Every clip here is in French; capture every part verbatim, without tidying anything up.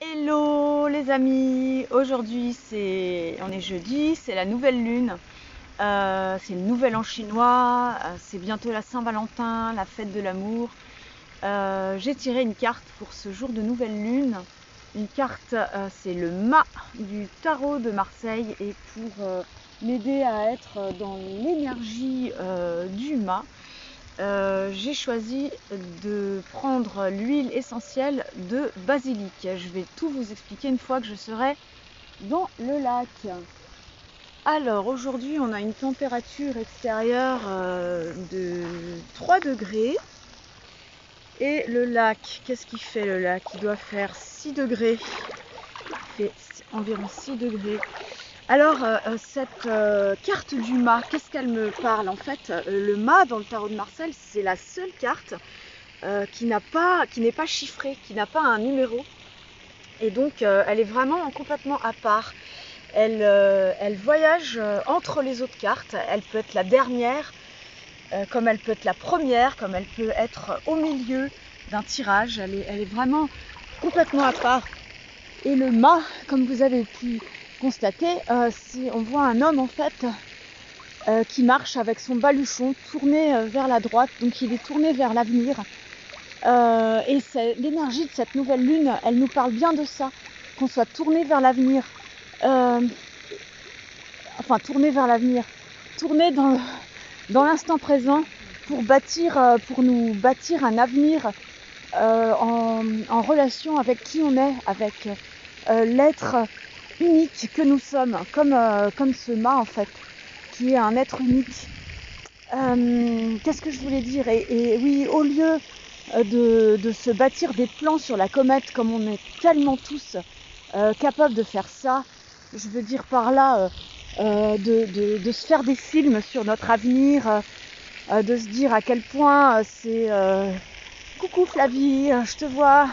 Hello les amis, aujourd'hui c'est on est jeudi, c'est la nouvelle lune, euh, c'est le nouvel an chinois, euh, c'est bientôt la Saint-Valentin, la fête de l'amour. Euh, j'ai tiré une carte pour ce jour de nouvelle lune, une carte euh, c'est le mât du tarot de Marseille, et pour euh, m'aider à être dans l'énergie euh, du mât, Euh, j'ai choisi de prendre l'huile essentielle de basilic. Je vais tout vous expliquer une fois que je serai dans le lac. Alors aujourd'hui on a une température extérieure euh, de trois degrés. Et le lac, qu'est-ce qu'il fait le lac? Il doit faire six degrés. Il fait environ six degrés. Alors, euh, cette euh, carte du mât, qu'est-ce qu'elle me parle? En fait, euh, le mât dans le tarot de Marseille, c'est la seule carte euh, qui n'a pas, qui n'est pas chiffrée, qui n'a pas un numéro. Et donc, euh, elle est vraiment complètement à part. Elle, euh, elle voyage euh, entre les autres cartes. Elle peut être la dernière, euh, comme elle peut être la première, comme elle peut être au milieu d'un tirage. Elle est, elle est vraiment complètement à part. Et le mât, comme vous avez pu constater, euh, si on voit un homme en fait euh, qui marche avec son baluchon tourné euh, vers la droite, donc il est tourné vers l'avenir. Euh, et l'énergie de cette nouvelle lune, elle nous parle bien de ça, qu'on soit tourné vers l'avenir, euh, enfin tourné vers l'avenir, tourné dans le, dans l'instant présent pour bâtir, euh, pour nous bâtir un avenir euh, en, en relation avec qui on est, avec euh, l'être unique que nous sommes, comme, euh, comme ce mât en fait, qui est un être unique. Euh, Qu'est-ce que je voulais dire? et, et oui, au lieu de, de se bâtir des plans sur la comète, comme on est tellement tous euh, capables de faire ça, je veux dire par là, euh, euh, de, de, de se faire des films sur notre avenir, euh, de se dire à quel point euh, c'est euh, coucou Flavie, je te vois,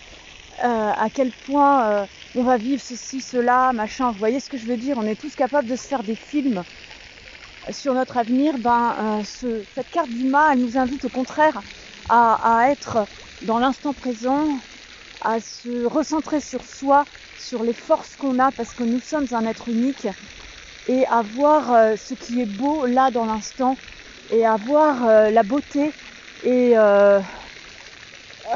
euh, à quel point euh, on va vivre ceci, cela, machin, vous voyez ce que je veux dire? On est tous capables de se faire des films sur notre avenir. Ben, euh, ce, cette carte du mât, elle nous invite au contraire à, à être dans l'instant présent, à se recentrer sur soi, sur les forces qu'on a, parce que nous sommes un être unique, et à voir euh, ce qui est beau là dans l'instant, et à voir euh, la beauté et, euh, euh,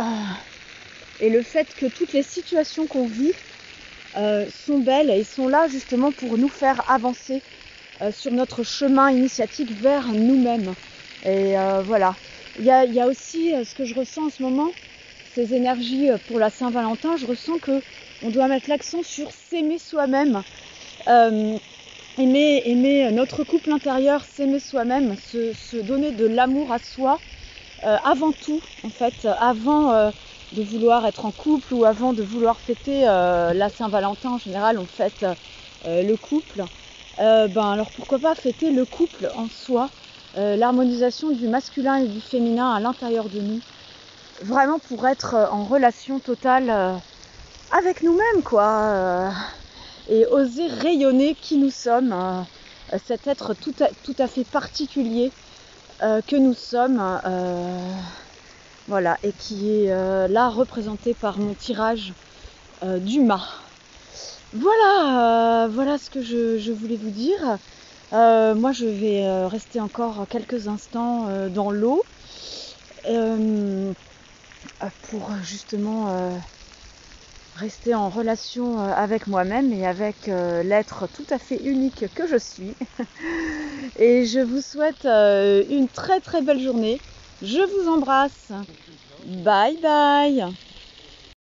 et le fait que toutes les situations qu'on vit euh, sont belles et sont là justement pour nous faire avancer euh, sur notre chemin initiatique vers nous-mêmes. Et euh, voilà. Il y a, il y a aussi euh, ce que je ressens en ce moment, ces énergies euh, pour la Saint-Valentin. Je ressens que on doit mettre l'accent sur s'aimer soi-même, euh, aimer, aimer notre couple intérieur, s'aimer soi-même, se, se donner de l'amour à soi euh, avant tout, en fait, avant euh, de vouloir être en couple ou avant de vouloir fêter euh, la Saint-Valentin. En général, on fête euh, le couple. Euh, ben alors pourquoi pas fêter le couple en soi, euh, l'harmonisation du masculin et du féminin à l'intérieur de nous, vraiment pour être en relation totale euh, avec nous-mêmes, quoi, euh, et oser rayonner qui nous sommes, euh, cet être tout à, tout à fait particulier euh, que nous sommes, euh, voilà, et qui est euh, là représenté par mon tirage euh, du mât. Voilà, euh, voilà ce que je, je voulais vous dire. Euh, moi, je vais euh, rester encore quelques instants euh, dans l'eau euh, pour justement euh, rester en relation euh, avec moi-même et avec euh, l'être tout à fait unique que je suis. Et je vous souhaite euh, une très très belle journée. Je vous embrasse. Bye bye.